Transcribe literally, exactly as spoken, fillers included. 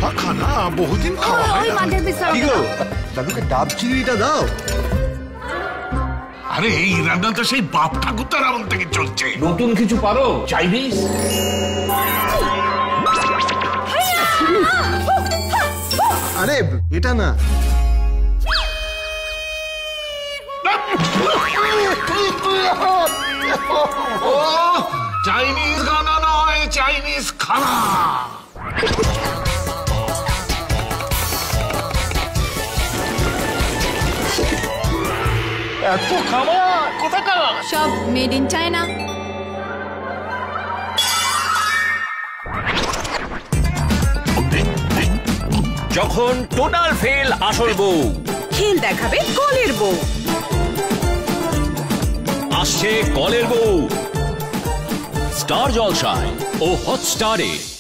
খানা বহুদিন খাওয়া হয় না। কি গো দাদুকে ডাব চিংড়িটা দাও। আরে এই রান্নাটা সেই বাপ ঠাকুরদার আমল থেকে চলছে। নতুন কিছু পারো? চাইনিজ? আরে এটা না, চাইনিজ গানা নয়, চাইনিজ খানা। এত খাবার কোথাকার? সব মেড ইন চায়না। যখন টোটাল ফেল আসল বউ, খেল দেখাবে কলের বউ। আসছে কলের বউ স্টার জলসায় ও হটস্টারে।